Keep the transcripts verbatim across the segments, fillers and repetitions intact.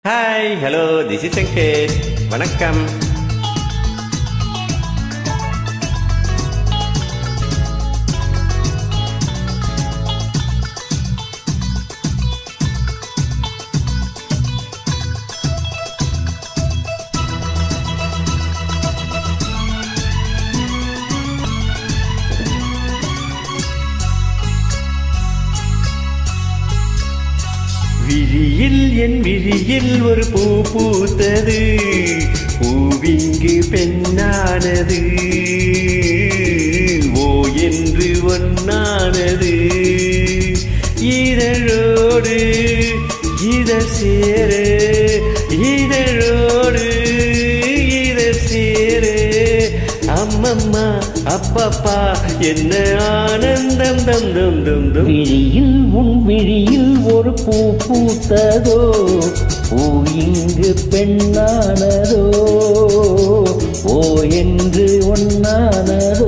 Hi hello this is Venkatesh. வணக்கம். விழியில் என் விழியில் ஒரு பூ பூத்தது, பூவிங்கு பெண்ணானது, ஓ என்று ஒன்னானது. இதழோடு இதழ் சேர, இதழோடு இதழ் சேர, அம்மம்மா அப்பப்பா என்ன ஆனந்தம் தம் தம் தம் தம். விழியில் உன் விழியில் ஒரு பூ பூத்ததோ, பூ இங்கு பெண்ணானதோ, ஓ என்று ஒன்னானதோ.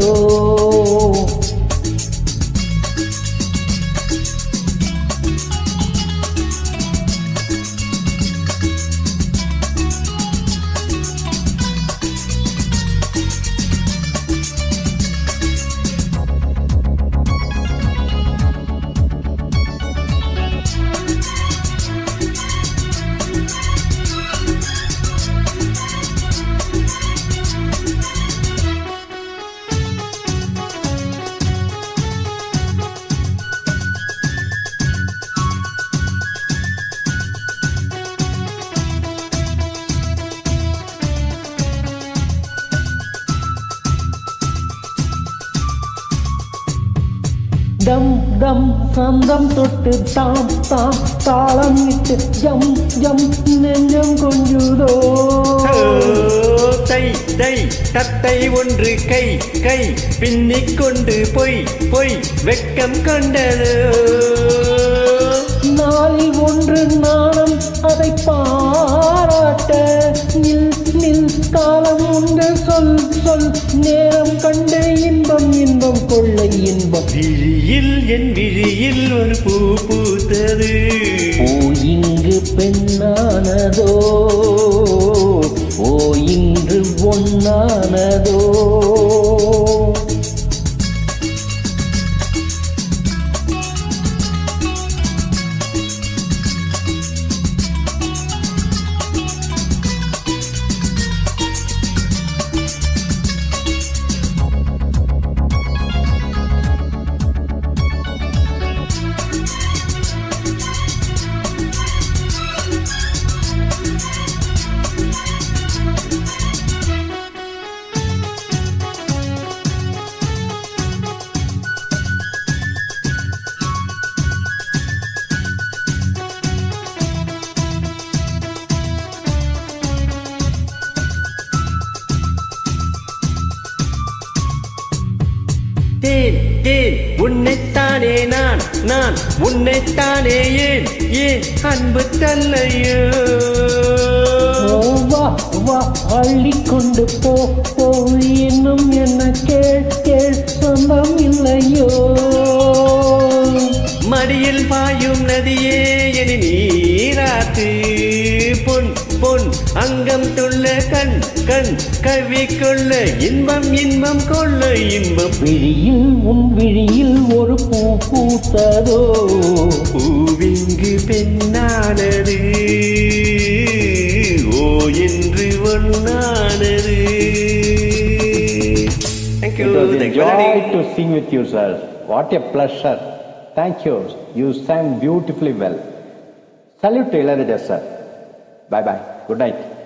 டம் டம் சந்தம் தொட்டு தாம் தாம் தாளம் இட்டு ஜம் ஜம் நெஞ்சம் கொஞ்சுதோ. தை தை தத்தை ஒன்று கை கை பின்னிக் கொண்டு பொய் பொய் வெட்கம் கொண்டது. நாளில் ஒன்று நாணம் அதை பாராட்ட, நில் நில் காலம் உண்டு சொல் சொல் நேரம் கண்டு இன்பம் இன்பம் கொள்ளை இன்பம். விழியில் என் விழியில் ஒரு பூ பூத்தது, பூ இங்கு பெண்ணானதோ, ஓ இன்று ஒன்னானதோ. தேன் தேன் உன்னைத்தானே நான் நான் உன்னைத்தானே ஏன் ஏன் அன்பு தல்லையோ. வா வா அள்ளிக்கொண்டு போ போ இன்னும் என்ன கேள் கேள் சொந்தம் இல்லையோ. மடியில் பாயும் நதியே என நீராட்டு, பொன் பொன் அங்கம் துள்ள கண் கண் கவி கொள்ள இன்பம் இன்பம் கொள்ள இன்பம். விழியில் உன் விழியில் ஒரு பூ பூத்ததோ, பூவிங்கு பெண்ணானது, ஓ என்று ஒன்னானது. Thank you. It was a Thank you. joy to sing with you, sir. What a pleasure. Thank you. You sang beautifully well. Salute to Ilayaraja, sir. Bye bye. Good night.